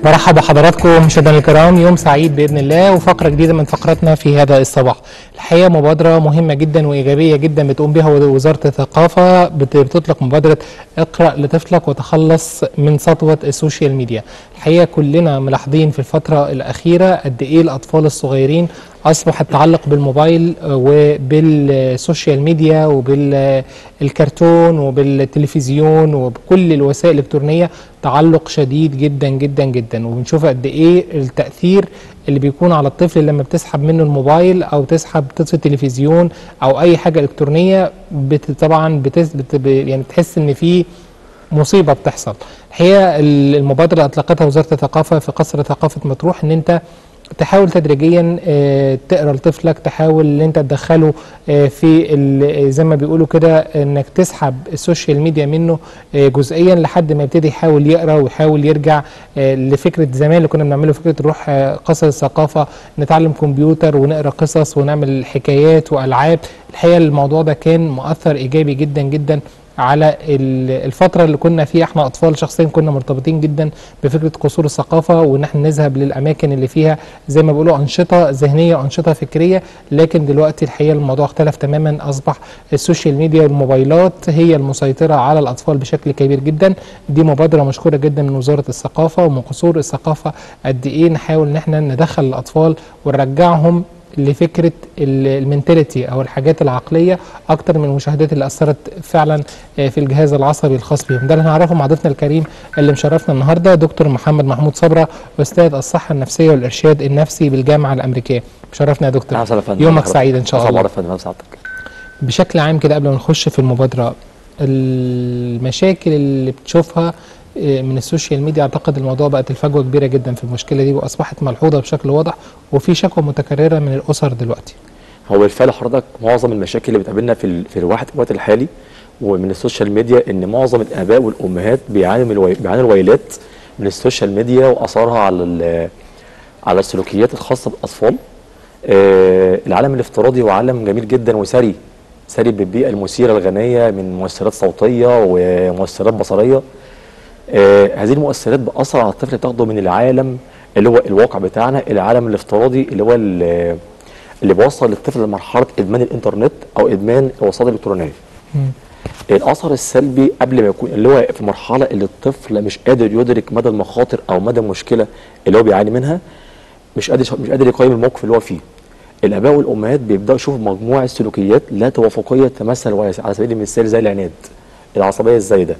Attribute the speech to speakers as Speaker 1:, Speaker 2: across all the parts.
Speaker 1: مرحبا بحضراتكم مشاهدينا الكرام، يوم سعيد باذن الله وفقره جديده من فقراتنا في هذا الصباح. الحقيقه مبادره مهمه جدا وايجابيه جدا بتقوم بها وزاره الثقافه، بتطلق مبادره اقرا لطفلك وتخلص من سطوه السوشيال ميديا. الحقيقه كلنا ملاحظين في الفتره الاخيره قد ايه الاطفال الصغيرين اصبح التعلق بالموبايل وبالسوشيال ميديا وبالكرتون وبالتلفزيون وبكل الوسائل الالكترونيه تعلق شديد جدا جدا جدا، وبنشوف قد ايه التاثير اللي بيكون على الطفل لما بتسحب منه الموبايل او تسحب التلفزيون او اي حاجه الكترونيه. طبعا يعني بتحس ان في مصيبه بتحصل. الحقيقه المبادره اللي اطلقتها وزاره الثقافه في قصر ثقافه مطروح ان انت تحاول تدريجيا تقرا لطفلك، تحاول ان انت تدخله في زي ما بيقولوا كده انك تسحب السوشيال ميديا منه جزئيا لحد ما يبتدي يحاول يقرا ويحاول يرجع لفكره زمان اللي كنا بنعمله، فكره نروح قصر الثقافه نتعلم كمبيوتر ونقرا قصص ونعمل حكايات والعاب. الحقيقه الموضوع ده كان مؤثر ايجابي جدا جدا على الفترة اللي كنا فيها احنا اطفال. شخصيا كنا مرتبطين جدا بفكرة قصور الثقافة وان احنا نذهب للاماكن اللي فيها زي ما بيقولوا انشطة ذهنية وانشطة فكرية، لكن دلوقتي الحقيقة الموضوع اختلف تماما، اصبح السوشيال ميديا والموبايلات هي المسيطرة على الاطفال بشكل كبير جدا. دي مبادرة مشكورة جدا من وزارة الثقافة ومن قصور الثقافة، قد ايه نحاول ان احنا ندخل الاطفال ونرجعهم لفكره المنتاليتي او الحاجات العقليه اكتر من المشاهدات اللي اثرت فعلا في الجهاز العصبي الخاص بهم. ده اللي هنعرفه مع ضيفنا الكريم اللي مشرفنا النهارده، دكتور محمد محمود صبره، استاذ الصحه النفسيه والارشاد النفسي بالجامعه الامريكيه. مشرفنا يا دكتور، يومك سعيد ان شاء الله. بشكل عام كده قبل ما نخش في المبادره، المشاكل اللي بتشوفها من السوشيال ميديا، اعتقد الموضوع بقت الفجوه كبيره جدا في المشكله دي واصبحت ملحوظه بشكل واضح وفي شكوى متكرره من الاسر دلوقتي.
Speaker 2: هو بالفعل حضرتك معظم المشاكل اللي بتقابلنا في الوقت الحالي ومن السوشيال ميديا ان معظم الاباء والامهات بيعانوا الويلات من السوشيال ميديا واثارها على السلوكيات الخاصه بالاطفال. العالم الافتراضي هو عالم جميل جدا وثري بالبيئه المثيره الغنيه من مؤثرات صوتيه ومؤثرات بصريه. هذه المؤثرات بأثر على الطفل، تاخده من العالم اللي هو الواقع بتاعنا الى العالم الافتراضي اللي هو اللي بيوصل للطفل لمرحله ادمان الانترنت او ادمان الوسائط الالكترونيه. الاثر السلبي قبل ما يكون اللي هو في المرحله اللي الطفل مش قادر يدرك مدى المخاطر او مدى المشكله اللي هو بيعاني منها، مش قادر يقيم الموقف اللي هو فيه. الاباء والامهات بيبداوا يشوفوا مجموعه سلوكيات لا توافقيه تمثل على سبيل المثال زي العناد، العصبيه الزايده،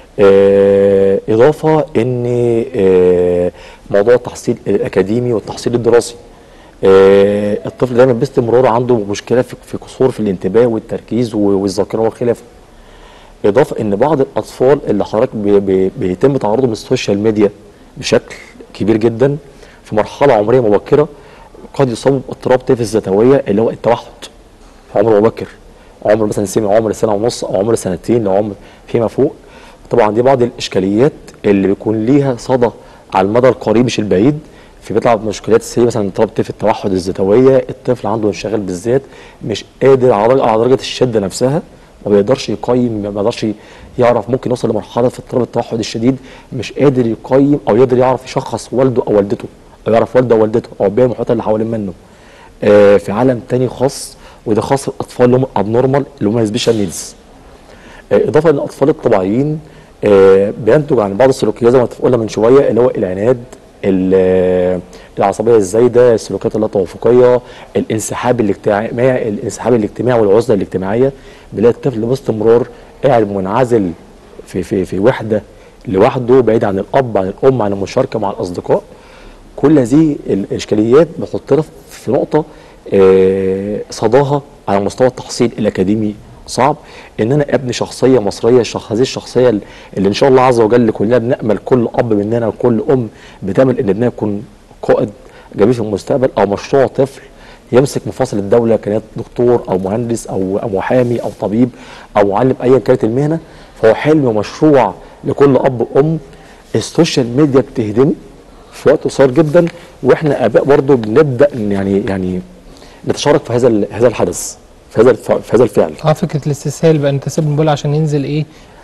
Speaker 2: إضافة إن موضوع التحصيل الأكاديمي والتحصيل الدراسي. الطفل دايما باستمرار عنده مشكلة في قصور في الانتباه والتركيز والذاكرة وخلافه. إضافة إن بعض الأطفال اللي حضرتك بيتم تعرضهم للسوشيال ميديا بشكل كبير جدا في مرحلة عمرية مبكرة قد يصابوا باضطراب طيف الذاتوية اللي هو التوحد في عمر مبكر، عمر مثلا عمر سنة ونص أو عمر سنتين لعمر فيما فوق. طبعا دي بعض الاشكاليات اللي بيكون ليها صدى على المدى القريب مش البعيد، في بيطلع مشكلات مثلا اضطراب طيف التوحد الذاتويه، الطفل عنده انشغال بالذات، مش قادر على درجه الشده نفسها، ما بيقدرش يقيم، ما بيقدرش يعرف، ممكن يوصل لمرحله في اضطراب التوحد الشديد مش قادر يقيم او يقدر يعرف يشخص والده او والدته او يعرف والده او والدته او البيئه المحيطه اللي حوالين منه. في عالم تاني خاص، وده خاص بالاطفال اللي هم ابنورمال اللي هم سبيشال نيدز. اضافه ان الاطفال الطبيعيين بينتج عن بعض السلوكيات زي ما قلنا من شويه اللي هو العناد، العصبيه الزايده، السلوكيات اللا توافقيه، الانسحاب الاجتماعي والعزله الاجتماعيه. بنلاقي الطفل باستمرار قاعد منعزل في وحده لوحده، بعيد عن الاب عن الام عن المشاركه مع الاصدقاء. كل هذه الاشكاليات بتحطنا في نقطه صداها على مستوى التحصيل الاكاديمي صعب ان انا ابني شخصيه مصريه. هذه الشخصيه اللي ان شاء الله عز وجل كلنا بنامل، كل اب مننا وكل ام بتامل ان ابنها يكون قائد جميل في المستقبل او مشروع طفل يمسك مفاصل الدوله، كان دكتور او مهندس او محامي او طبيب او معلم ايا كانت المهنه. فهو حلم ومشروع لكل اب وام. السوشيال ميديا بتهدمه في وقت قصير جدا، واحنا اباء برضه بنبدا يعني نتشارك في هذا الحدث، في هذا الفعل.
Speaker 1: فكره الاستسهال بقى نسيب الموبايل عشان ينزل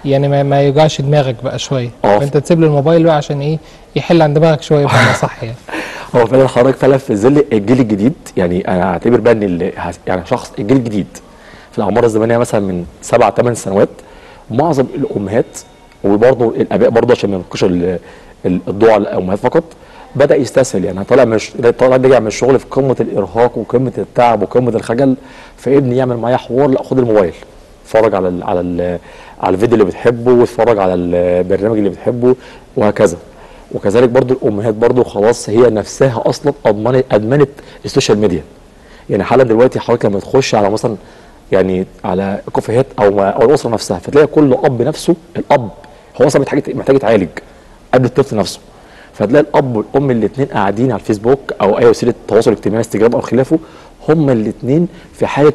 Speaker 1: يعني ما يوجعش دماغك بقى شويه، فانت تسيب له الموبايل بقى عشان ايه يحل عن دماغك شويه بمعنى صح يعني.
Speaker 2: هو فعلا حضرتك فعلا في ظل الجيل الجديد، يعني انا اعتبر بقى ان يعني شخص الجيل الجديد في الاعمار الزمنيه مثلا من 7 8 سنوات، معظم الامهات وبرضه الاباء برضه عشان ما ينقش الضوء على الامهات فقط، بدا يستسهل. يعني طالع راجع من الشغل في قمه الارهاق وقمه التعب وقمه الخجل، فابني يعمل معايا حوار، لا خد الموبايل اتفرج على الفيديو اللي بتحبه، واتفرج على البرنامج اللي بتحبه وهكذا. وكذلك برضو الامهات برضو خلاص هي نفسها اصلا ادمنت السوشيال ميديا. يعني حالا دلوقتي حضرتك لما تخش على مثلا يعني على كافيهات او الاسره نفسها، فتلاقي كل اب نفسه، الاب هو اصلا محتاج يتعالج قبل الطفل نفسه. فتلاقي الاب والام الاثنين قاعدين على الفيسبوك او اي وسيله تواصل اجتماعي، انستجرام او خلافه، هما الاثنين في حاله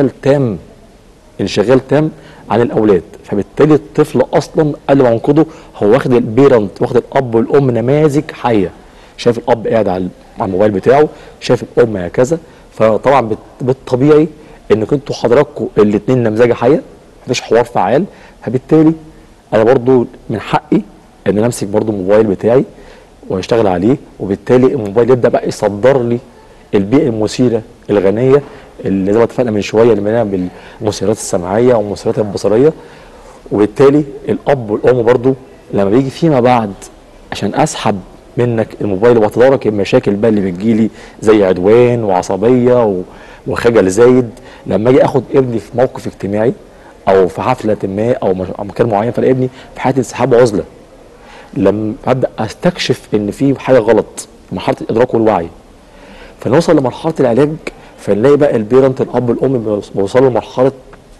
Speaker 2: انشغال تام عن الاولاد. فبالتالي الطفل اصلا قبل ما ينقذه هو واخد البيرنت، واخد الاب والام نماذج حيه، شايف الاب قاعد على الموبايل بتاعه، شايف الام هكذا. فطبعا بالطبيعي انكم انتوا حضراتكم الاثنين نمذجه حيه، مفيش حوار فعال. فبالتالي انا برضو من حقي ان انا امسك برضو الموبايل بتاعي واشتغل عليه، وبالتالي الموبايل يبدا بقى يصدر لي البيئه المثيره الغنيه اللي زي ما اتفقنا من شويه، اللي مليانه بالمثيرات السمعيه والمثيرات البصريه. وبالتالي الاب والام برضو لما بيجي فيما بعد عشان اسحب منك الموبايل واتدارك المشاكل بقى اللي بتجيلي زي عدوان وعصبيه وخجل زايد، لما اجي اخد ابني في موقف اجتماعي او في حفله ما او مكان معين، فلاقي ابني في حاله انسحاب وعزله، لما ابدا استكشف ان في حاجه غلط في مرحله الادراك والوعي، فنوصل لمرحله العلاج، فنلاقي بقى البيرنت الاب والام بيوصلوا لمرحله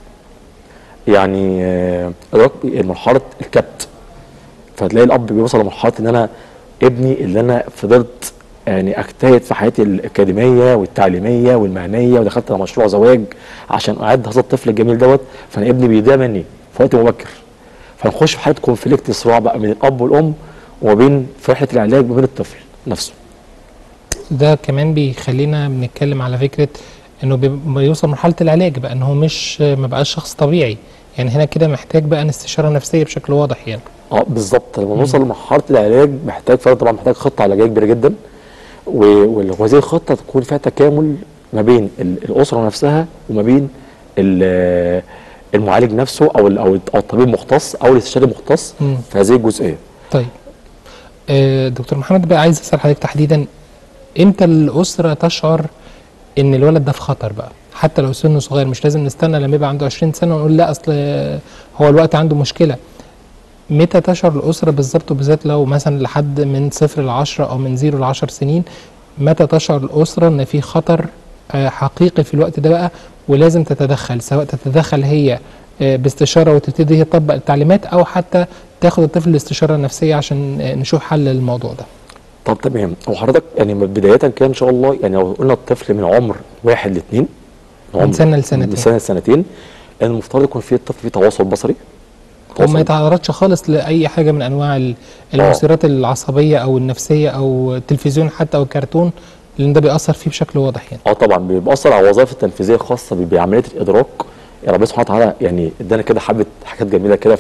Speaker 2: يعني ادراك مرحله الكبت. فتلاقي الاب بيوصل لمرحله ان انا ابني اللي انا فضلت يعني اجتهد في حياتي الاكاديميه والتعليميه والمهنيه ودخلت على مشروع زواج عشان اعد هذا الطفل الجميل دوت، فانا ابني بيضيع مني في وقت مبكر. فنخش في حاله كونفليكت، صراع بقى من الاب والام وما بين في رحله العلاج وما بين الطفل نفسه.
Speaker 1: ده كمان بيخلينا بنتكلم على فكره انه بيوصل مرحله العلاج بقى ان هو ما بقاش شخص طبيعي. يعني هنا كده محتاج بقى استشاره نفسيه بشكل واضح يعني.
Speaker 2: بالظبط. لما نوصل لمرحله العلاج محتاج فعلا طبعا محتاج خطه علاجيه كبيره جدا، وهذه الخطه تكون فيها تكامل ما بين الاسره نفسها وما بين المعالج نفسه او الطبيب المختص او الاستشاري المختص في هذه الجزئيه.
Speaker 1: طيب دكتور محمد بقى عايز اسال حضرتك تحديدا، امتى الاسره تشعر ان الولد ده في خطر بقى حتى لو سنه صغير؟ مش لازم نستنى لما يبقى عنده 20 سنه ونقول لا اصل هو الوقت عنده مشكله. متى تشعر الاسره بالظبط، وبالذات لو مثلا لحد من 0 ل 10 او من 0 ل 10 سنين، متى تشعر الاسره ان في خطر حقيقي في الوقت ده بقى ولازم تتدخل، سواء تتدخل هي باستشاره وتبتدي هي تطبق التعليمات، او حتى تاخد الطفل الاستشاره النفسيه عشان نشوف حل للموضوع ده؟
Speaker 2: طب تمام. هو حضرتك يعني بدايه كده ان شاء الله، يعني لو قلنا الطفل من عمر 1 ل 2،
Speaker 1: من سنه لسنتين،
Speaker 2: من سنه لسنتين، المفترض يكون في الطفل فيه تواصل بصري،
Speaker 1: وما يتعرضش خالص لاي حاجه من انواع المثيرات العصبيه او النفسيه او التلفزيون حتى او الكرتون، لان ده بيأثر فيه بشكل واضح يعني.
Speaker 2: طبعا بيأثر على الوظائف التنفيذيه الخاصه بعمليه الادراك. يعني ربنا سبحانه وتعالى يعني ادانا كده حبه حاجات جميله كده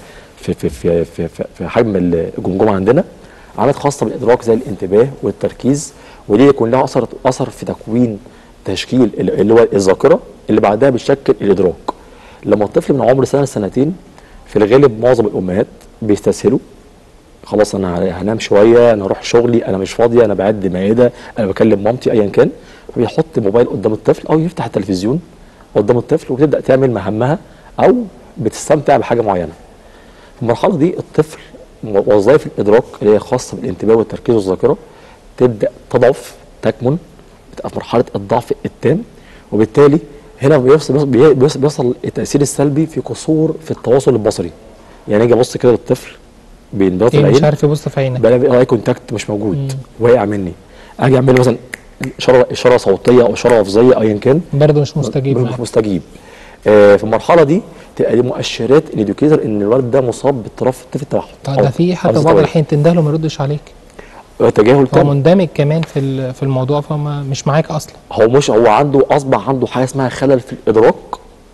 Speaker 2: في حجم الجمجمه عندنا، عمليات خاصه بالادراك زي الانتباه والتركيز، ودي يكون لها اثر في تكوين تشكيل اللي هو الذاكره اللي بعدها بتشكل الادراك. لما الطفل من عمر سنه لسنتين في الغالب معظم الامهات بيستسهلوا، خلاص انا هنام شويه، انا هروح شغلي، انا مش فاضيه، انا بعد مائده، انا بكلم مامتي، ايا كان، فبيحط الموبايل قدام الطفل او يفتح التلفزيون قدام الطفل وتبدا تعمل مهامها او بتستمتع بحاجه معينه. في المرحله دي الطفل وظائف الادراك اللي هي خاصه بالانتباه والتركيز والذاكره تبدا تضعف، تكمن، بتبقى في مرحله الضعف التام، وبالتالي هنا بيوصل التاثير السلبي في قصور في التواصل البصري. يعني اجي ابص كده للطفل بينبط العين،
Speaker 1: مش عارف يبص في عينك،
Speaker 2: بلاقي اي كونتاكت مش موجود، واقع مني. اجي اعمل مثلا اشاره صوتيه او اشاره لفظيه ايا كان،
Speaker 1: برضه مش مستجيب.
Speaker 2: مش مستجيب. في المرحله دي تبقى دي مؤشرات الانديكيتور ان الولد ده مصاب باضطراب في التوحد.
Speaker 1: ده في حتى بعض الاحيان تنده له ما يردش عليك،
Speaker 2: تجاهل تام،
Speaker 1: هو مندمج كمان في الموضوع، فما مش معاك اصلا.
Speaker 2: هو عنده اصبح عنده حاجه اسمها خلل في الادراك،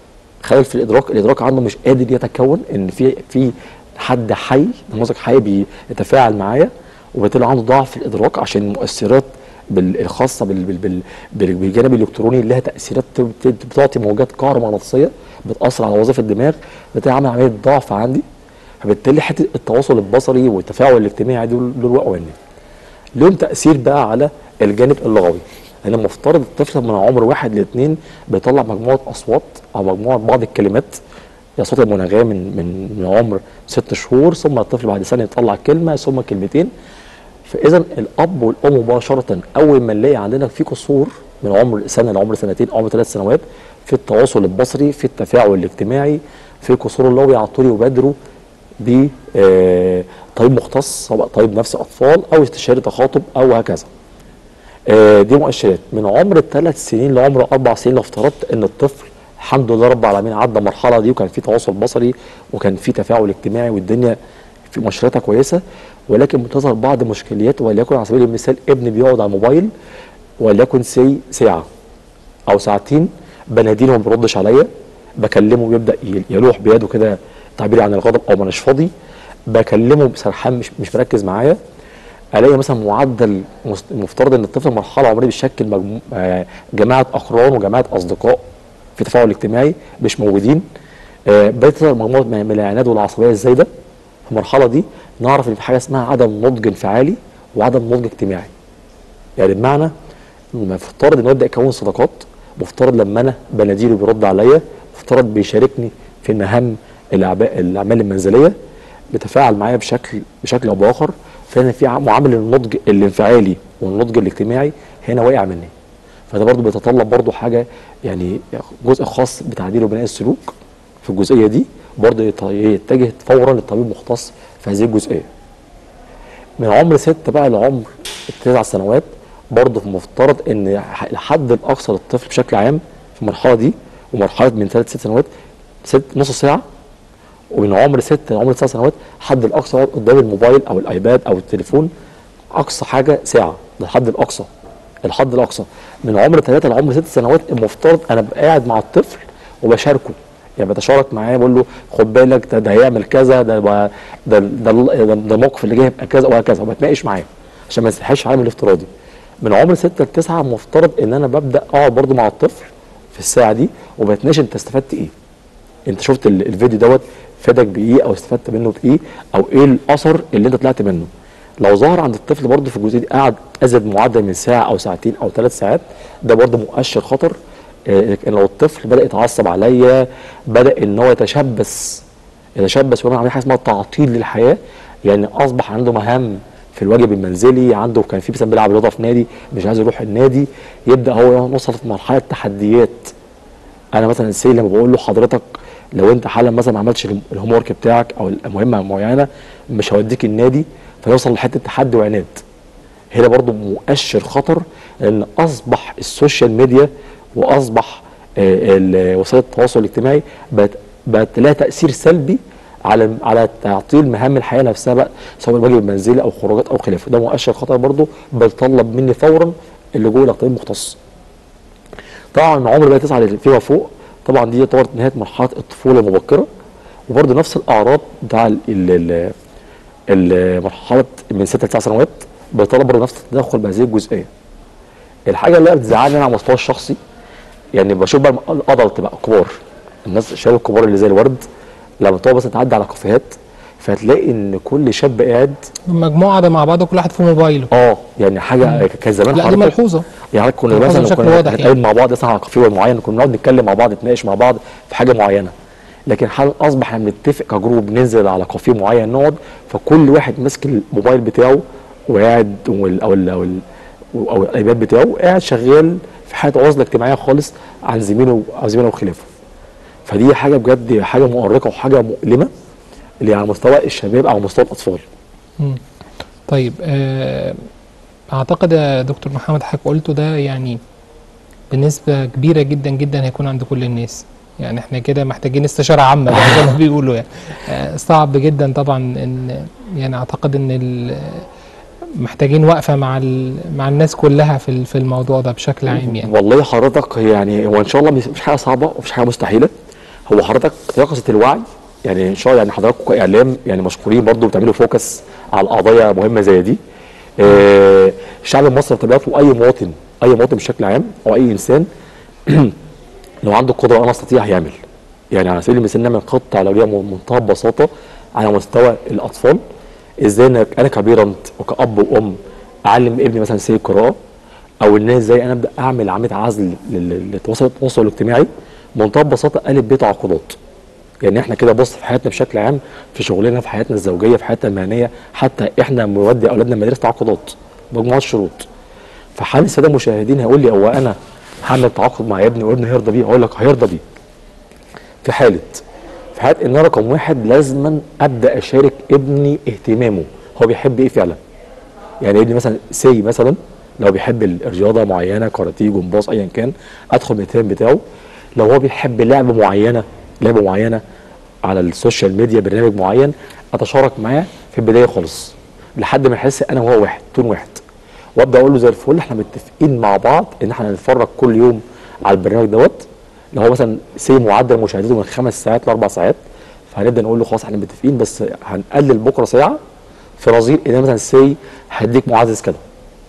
Speaker 2: خلل في الادراك عنده، مش قادر يتكون ان في حد حي، نموذج حي بيتفاعل معايا، وبالتالي عنده ضعف في الادراك عشان المؤثرات الخاصه بالجانب الالكتروني لها تاثيرات بتعطي موجات كهرومغناطيسيه بتاثر على وظائف الدماغ، بتعمل عمل عمليه ضعف عندي. فبالتالي حته التواصل البصري والتفاعل الاجتماعي دول وقعوا مني. لهم تاثير بقى على الجانب اللغوي. انا مفترض الطفل من عمر 1 ل 2 بيطلع مجموعه اصوات او مجموعه بعض الكلمات، اصوات المناغاه من عمر 6 شهور، ثم الطفل بعد سنه يطلع كلمه ثم كلمتين. فاذا الاب والام مباشره اول ما نلاقي عندنا في قصور من عمر سنه لعمر سنتين او عمر 3 سنوات في التواصل البصري، في التفاعل الاجتماعي، في قصور اللغوي، على طول يبادروا ب طبيب مختص، سواء طبيب نفسي اطفال او استشاري تخاطب او هكذا. دي مؤشرات. من عمر ال3 سنين لعمر 4 سنين لو افترضت ان الطفل الحمد لله رب العالمين عدى المرحله دي وكان في تواصل بصري وكان في تفاعل اجتماعي والدنيا في مؤشراتها كويسه، ولكن بتظهر بعض مشكلات. وليكن على سبيل المثال ابني بيقعد على الموبايل وليكن ساعه او ساعتين، بناديله وما بيردش عليا، بكلمه بيبدا يلوح بيده كده تعبيري عن الغضب او ما اناش فاضي، بكلمه سرحان مش مركز معايا. الاقي مثلا معدل المفترض ان الطفل مرحله عمريه بيشكل جماعه اقران وجماعه اصدقاء في تفاعل اجتماعي مش موجودين. بدات تظهر مجموعه من العناد والعصبيه الزايده. في المرحله دي نعرف ان في حاجه اسمها عدم نضج انفعالي وعدم نضج اجتماعي. يعني بمعنى مفترض انه يبدا يكون صداقات، مفترض لما انا بناديله بيرد عليا، مفترض بيشاركني في المهام الاعمال المنزليه، بيتفاعل معايا بشكل او باخر. فهنا في معامل النضج الانفعالي والنضج الاجتماعي هنا واقع مني. فده برضو بيتطلب برضو حاجه، يعني جزء خاص بتعديل وبناء السلوك في الجزئيه دي، برضو يتجه فورا للطبيب المختص في هذه الجزئيه. من عمر 6 بقى لعمر 9 سنوات برضو المفترض ان الحد الاقصى للطفل بشكل عام في المرحله دي، ومرحله من 3 ل 6 سنوات نص ساعه، ومن عمر 6 لعمر 9 سنوات حد الاقصى قدام الموبايل او الايباد او التليفون اقصى حاجه ساعه، ده الحد الاقصى. الحد الاقصى من عمر 3 لعمر 6 سنوات المفترض انا ببقى قاعد مع الطفل وبشاركه، يعني بتشارك معاه، بقول له خد بالك ده هيعمل كذا، ده الموقف اللي جاي هيبقى كذا وهكذا، وبتناقش معاه عشان ما يسرحش عالم الافتراضي. من عمر 6 ل 9 المفترض ان انا ببدا اقعد برده مع الطفل في الساعه دي وبتناقش انت استفدت ايه؟ انت شفت الفيديو دوت فادك بايه او استفدت منه بايه، او ايه الاثر اللي انت طلعت منه. لو ظهر عند الطفل برضه في الجزئيه دي قعد ازيد معدل من ساعه او ساعتين او 3 ساعات، ده برضه مؤشر خطر. لكن لو الطفل بدا يتعصب عليا، بدا ان هو يتشبث ويعمل عمليه حاجه اسمها تعطيل للحياه، يعني اصبح عنده مهام في الواجب المنزلي، عنده كان في مثلا بيلعب رياضه في نادي مش عايز يروح النادي، يبدا هو يوصل في مرحله تحديات. انا مثلا لما بقول له حضرتك لو انت حالا مثلا ما عملتش الهوم ورك بتاعك او المهمه معينه مش هوديك النادي، فيوصل لحته تحدي وعناد. هنا برضو مؤشر خطر، لان اصبح السوشيال ميديا واصبح وسائل التواصل الاجتماعي بقت لها تاثير سلبي على تعطيل مهام الحياه نفسها بقى، سواء الواجب المنزلي او خروجات او خلافه. ده مؤشر خطر برضو بيتطلب مني فورا اللجوء الى طبيب مختص. طبعا من عمر بقى 9 فيما فوق، طبعا دي تعتبر نهايه مرحله الطفوله المبكره، وبرضه نفس الاعراض بتاع المرحله من 6 ل 9 سنوات بيطلب برضه نفس التدخل بهذه الجزئيه. الحاجه اللي بتزعلني انا على المستوى الشخصي، يعني بشوف بقى الادلت بقى كبار، الناس الشباب الكبار اللي زي الورد، لما تقعد مثلا تعدي على كافيهات فتلاقي ان كل شاب قاعد
Speaker 1: مجموعه ده مع بعض وكل واحد في موبايله.
Speaker 2: يعني حاجه كان زمان
Speaker 1: لا دي ملحوظه.
Speaker 2: يعني كنا مثلا نتقابل مع بعض مثلا على كافيه معين، كنا نقعد نتكلم مع بعض نتناقش مع بعض في حاجه معينه. لكن حال اصبح احنا بنتفق كجروب ننزل على كافيه معين نقعد، فكل واحد ماسك الموبايل بتاعه وقاعد او الايباد بتاعه قاعد شغال في حاله عزله اجتماعيه خالص عن زميله وخلافه. فدي حاجه بجد حاجه مؤرقه وحاجه مؤلمه اللي على مستوى الشباب او مستوى الاطفال.
Speaker 1: طيب اعتقد يا دكتور محمد حضرتك قلته ده يعني بنسبه كبيره جدا جدا هيكون عند كل الناس، يعني احنا كده محتاجين استشاره عامه زي ما بيقولوا يعني. صعب جدا طبعا، ان يعني اعتقد ان محتاجين وقفه مع الناس كلها في الموضوع ده بشكل عام يعني.
Speaker 2: والله حضرتك يعني هو ان شاء الله مش حاجه صعبه ومش حاجه مستحيله، هو حضرتك يقظه الوعي، يعني ان شاء الله يعني حضراتكم كاعلام يعني مشكورين برضو بتعملوا فوكس على قضايا مهمه زي دي. الشعب المصري بطبيعته اي مواطن بشكل عام او اي انسان لو عنده القدره وانا استطيع هيعمل. يعني على سبيل المثال نعمل خطه علاجيه بمنتهى البساطه على مستوى الاطفال، ازاي انا كبيرنت وكاب وام اعلم ابني مثلا سي القراءه، او ان ازاي انا ابدا اعمل عمليه عزل للتواصل الاجتماعي بمنتهى البساطه، الف ب تعاقدات. يعني احنا كده بص في حياتنا بشكل عام، في شغلنا، في حياتنا الزوجيه، في حياتنا المهنيه، حتى احنا بنودي اولادنا مدارس تعاقدات مجموعه شروط. فحال الساده المشاهدين هيقول لي هو انا هعمل تعاقد مع ابني وابني هيرضى بيه؟ اقول لك هيرضى بيه في حاله ان انا رقم واحد لازما ابدا اشارك ابني اهتمامه، هو بيحب ايه فعلا. يعني ابني مثلا مثلا لو بيحب الرياضه معينه، كاراتيه، جمباز، ايا كان، ادخل الاهتمام بتاعه. لو هو بيحب لعبه معينه على السوشيال ميديا، برنامج معين، اتشارك معاه في البدايه خالص لحد ما يحس انا وهو واحد، تون واحد، وابدا اقول له زي الفل احنا متفقين مع بعض ان احنا هنتفرج كل يوم على البرنامج دوت. لو هو مثلا معدل مشاهدته من 5 ساعات ل 4 ساعات، فهنبدا نقول له خلاص احنا متفقين بس هنقلل بكره ساعه في نظير ان مثلا هديك معزز كده.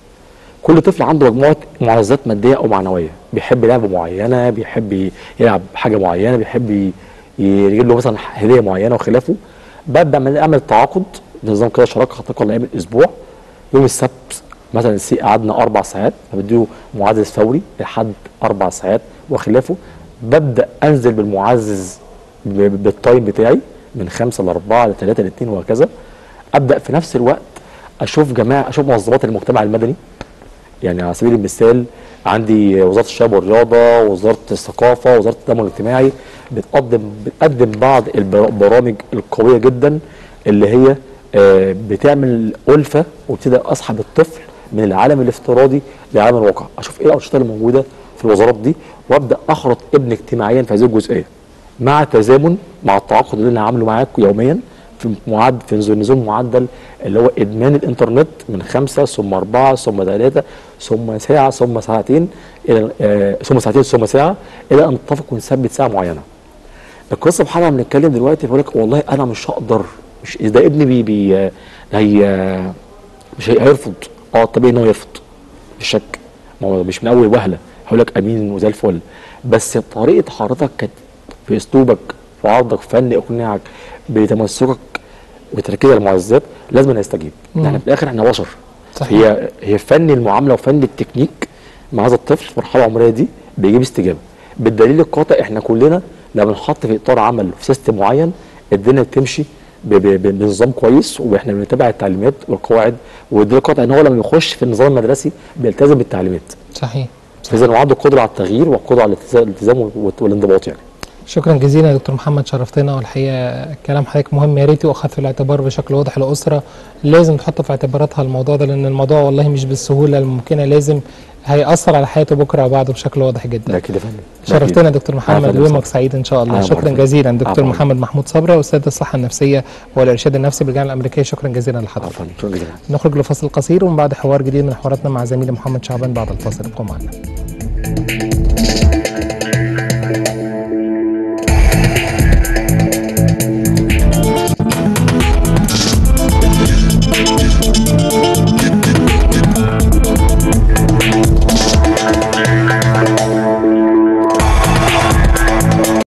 Speaker 2: كل طفل عنده مجموعه معززات ماديه او معنويه، بيحب لعبه معينه، بيحب يلعب حاجه معينه، بيحب يجيب له مثلا هديه معينه وخلافه. ببدا اعمل تعاقد بنظام كده شراكه خطيه ولا ايام الاسبوع. يوم السبت مثلا قعدنا 4 ساعات، فبديله معزز فوري لحد 4 ساعات وخلافه. ببدا انزل بالمعزز بالتايم بتاعي من 5 ل 4 ل 3 ل 2 وهكذا. ابدا في نفس الوقت اشوف منظمات المجتمع المدني. يعني على سبيل المثال عندي وزاره الشباب والرياضه، وزاره الثقافه، وزاره التضامن الاجتماعي، بتقدم بعض البرامج القويه جدا اللي هي بتعمل ألفة وابتدي اسحب الطفل من العالم الافتراضي لعالم الواقع. اشوف ايه الانشطه اللي موجوده في الوزارات دي، وابدا اخرط ابني اجتماعيا في هذه الجزئيه، مع تزامن مع التعاقد اللي انا عامله معاك يوميا في نظام معدل اللي هو ادمان الانترنت من 5 ثم 4 ثم 3 ثم ساعه ثم ساعتين الى ثم ساعتين ثم ساعه، الى ان نتفق ونثبت ساعه معينه. القصه بحالها بنتكلم دلوقتي بقول لك والله انا مش هقدر، مش ده ابني مش هيرفض. طبيعي ان هو يرفض بالشك، ما هو مش من اول وهله هقول لك امين وزي الفل، بس طريقه حضرتك كانت في اسلوبك، في عرضك، في فن اقناعك، بتمسكك وتركيز على المعززات لازم يستجيب. احنا في الاخر احنا بشر. صحيح. هي فن المعامله وفن التكنيك مع هذا الطفل في المرحله العمريه دي بيجيب استجابه. بالدليل القاطع احنا كلنا لما بنحط في اطار عمل في سيستم معين الدنيا بتمشي بنظام كويس، واحنا بنتبع التعليمات والقواعد، والدليل القاطع ان هو لما يخش في النظام المدرسي بيلتزم بالتعليمات. صحيح. اذا هو عنده قدره على التغيير والقدره على الالتزام والانضباط. يعني
Speaker 1: شكرا جزيلا يا دكتور محمد، شرفتنا، والحقيقه كلام حضرتك مهم يا ريت يؤخذ في الاعتبار بشكل واضح. الاسره لازم تحط في اعتباراتها الموضوع ده، لان الموضوع والله مش بالسهوله الممكنه، لازم هيأثر على حياته بكره وبعده بشكل واضح جدا.
Speaker 2: ده كده فندم.
Speaker 1: شرفتنا يا دكتور محمد، ويومك سعيد ان شاء الله. شكرا جزيلا دكتور محمد محمود صبري، استاذ الصحه النفسيه والارشاد النفسي بالجامعه الامريكيه. شكرا جزيلا لحضرتك.
Speaker 2: شكرا جزيلا.
Speaker 1: نخرج لفاصل قصير ومن بعد حوار جديد من حواراتنا مع زميلي محمد شعبان بعد الفاصل. ابقوا معنا.